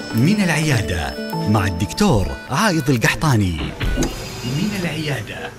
من العيادة مع الدكتور عايض القحطاني. من العيادة.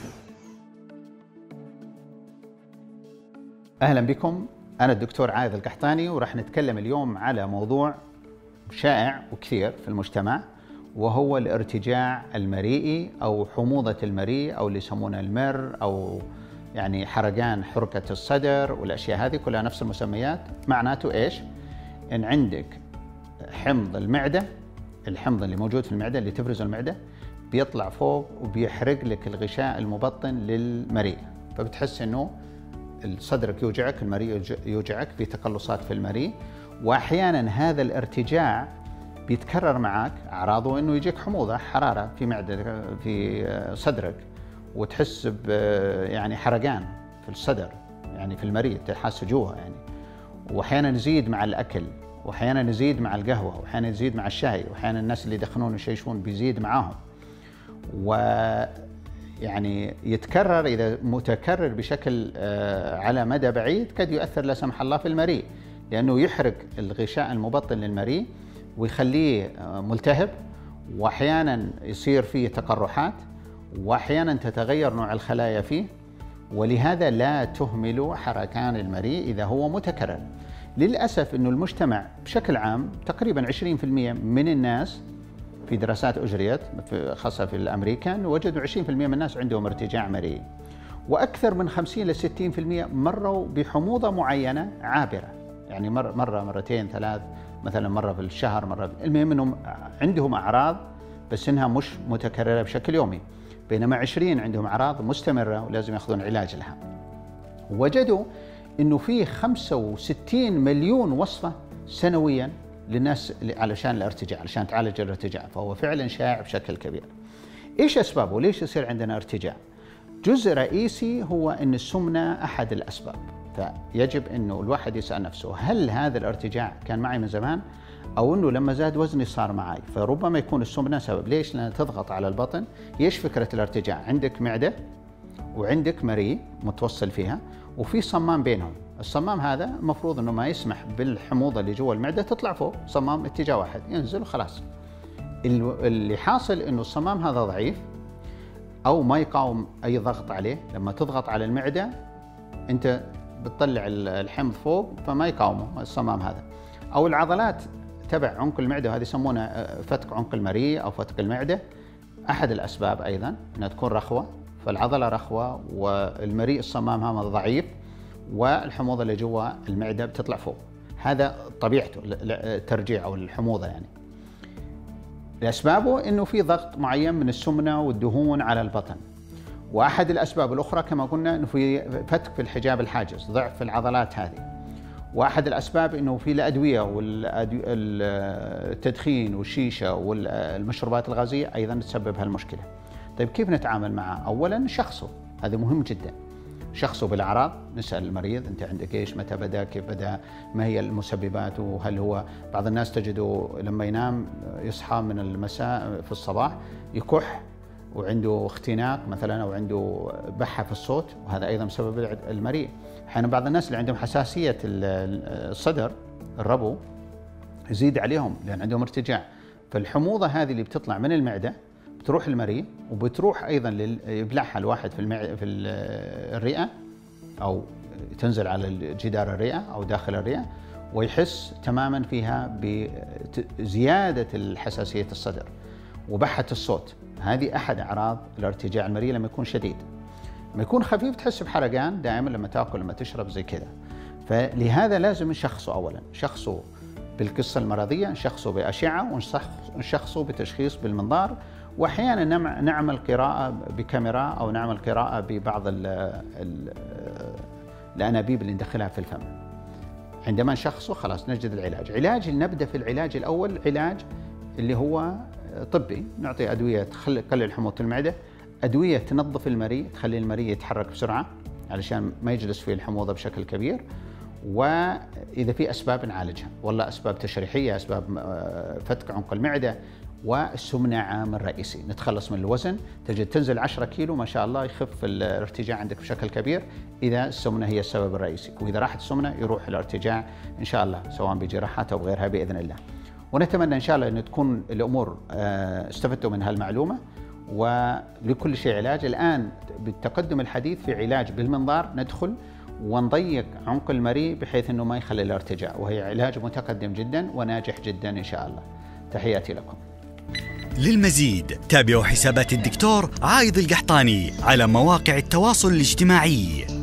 أهلا بكم، أنا الدكتور عايض القحطاني، ورح نتكلم اليوم على موضوع شائع وكثير في المجتمع، وهو الارتجاع المريئي أو حموضة المريء، أو اللي يسمونه المر، أو يعني حرقان حركة الصدر، والأشياء هذه كلها نفس المسميات. معناته إيش؟ إن عندك حمض المعدة، الحمض اللي موجود في المعدة اللي تفرزه المعدة بيطلع فوق وبيحرق لك الغشاء المبطن للمريء، فبتحس إنه صدرك يوجعك، المريء يوجعك، في تقلصات في المريء. وأحيانا هذا الارتجاع بيتكرر معك، أعراضه إنه يجيك حموضة، حرارة في معدة في صدرك، وتحس يعني حرقان في الصدر، يعني في المريء تحس جوه يعني. وأحيانا يزيد مع الأكل، وأحيانا يزيد مع القهوة، وأحيانا يزيد مع الشاي، وأحيانا الناس اللي يدخنون ويشيشون بيزيد معاهم. ويعني يتكرر، إذا متكرر بشكل على مدى بعيد قد يؤثر لا سمح الله في المريء، لأنه يحرق الغشاء المبطن للمريء ويخليه ملتهب، وأحيانا يصير فيه تقرحات، وأحيانا تتغير نوع الخلايا فيه. ولهذا لا تهملوا حركان المريء إذا هو متكرر. للأسف أنه المجتمع بشكل عام تقريبا 20% من الناس، في دراسات أجريت خاصة في الأمريكان، وجدوا 20% من الناس عندهم ارتجاع مريء، وأكثر من 50 ل 60% مروا بحموضة معينة عابرة، يعني مرة مرتين ثلاث، مثلا مرة في الشهر، مرة المهم أنهم عندهم أعراض بس إنها مش متكررة بشكل يومي، بينما 20 عندهم أعراض مستمرة ولازم يأخذون علاج لها. وجدوا إنه في 65 مليون وصفة سنويا للناس علشان الارتجاع، علشان تعالج الارتجاع، فهو فعلا شائع بشكل كبير. إيش أسبابه؟ ليش يصير عندنا ارتجاع؟ جزء رئيسي هو أن السمنة أحد الأسباب، فيجب أنه الواحد يسأل نفسه هل هذا الارتجاع كان معي من زمان، أو أنه لما زاد وزني صار معي؟ فربما يكون السمنة سبب. ليش؟ لأنها تضغط على البطن. إيش فكرة الارتجاع؟ عندك معدة وعندك مريء متوصل فيها، وفي صمام بينهم. الصمام هذا المفروض أنه ما يسمح بالحموضة اللي جوا المعدة تطلع فوق، صمام اتجاه واحد ينزل وخلاص. اللي حاصل أنه الصمام هذا ضعيف أو ما يقاوم أي ضغط عليه. لما تضغط على المعدة أنت بتطلع الحمض فوق، فما يقاومه الصمام هذا. أو العضلات تبع عنق المعدة، هذه يسمونه فتك عنق المريء أو فتك المعدة، أحد الأسباب أيضا أنها تكون رخوة، فالعضلة رخوة والمريء الصمام هذا ضعيف، والحموضة اللي جوا المعدة بتطلع فوق. هذا طبيعته الترجيع أو الحموضة يعني. لأسبابه أنه في ضغط معين من السمنة والدهون على البطن. وأحد الأسباب الأخرى كما قلنا أنه في فتك في الحجاب الحاجز، ضعف في العضلات هذه. وأحد الأسباب أنه في الأدوية والتدخين والشيشة والمشروبات الغازية أيضا تسبب هالمشكلة. طيب كيف نتعامل معه؟ أولا شخصه، هذا مهم جدا. شخصه بالأعراض، نسأل المريض أنت عندك إيش، متى بدأ، كيف بدأ، ما هي المسببات، وهل هو بعض الناس تجده لما ينام يصحى من المساء في الصباح يكح وعنده اختناق مثلا، أو عنده بحة في الصوت، وهذا أيضا بسبب المريء. أحيانا بعض الناس اللي عندهم حساسية الصدر، الربو، يزيد عليهم لأن عندهم ارتجاع. فالحموضة هذه اللي بتطلع من المعدة بتروح المريء، وبتروح أيضا يبلعها الواحد في الرئة، أو تنزل على جدار الرئة أو داخل الرئة، ويحس تماما فيها بزيادة الحساسية الصدر وبحة الصوت. هذه أحد أعراض الارتجاع المريء لما يكون شديد. لما يكون خفيف تحس بحرقان دائما لما تأكل، لما تشرب زي كذا. فلهذا لازم نشخصه أولا، نشخصه بالقصة المرضية، نشخصه بأشعة، ونشخصه بتشخيص بالمنظار، وأحيانا نعمل قراءة بكاميرا، أو نعمل قراءة ببعض الأنابيب اللي ندخلها في الفم. عندما نشخصه خلاص نجد العلاج. نبدأ في العلاج الأول، علاج اللي هو طبي، نعطي أدوية تقلل حموضة المعدة، أدوية تنظف المريء، تخلي المريء يتحرك بسرعة علشان ما يجلس فيه الحموضة بشكل كبير. وإذا في أسباب نعالجها، والله أسباب تشريحية، أسباب فتك عنق المعدة، والسمنة عامل رئيسي. نتخلص من الوزن، تجد تنزل 10 كيلو ما شاء الله، يخف الارتجاع عندك بشكل كبير إذا السمنة هي السبب الرئيسي. وإذا راحت السمنة يروح الارتجاع إن شاء الله، سواء بجراحات أو غيرها بإذن الله. ونتمنى إن شاء الله أن تكون الأمور استفدتوا من هالمعلومة. ولكل شيء علاج. الآن بالتقدم الحديث في علاج بالمنظار، ندخل ونضيق عنق المريء بحيث أنه ما يخلي الارتجاع، وهي علاج متقدم جدا وناجح جدا إن شاء الله. تحياتي لكم. للمزيد تابعوا حسابات الدكتور عايض القحطاني على مواقع التواصل الاجتماعي.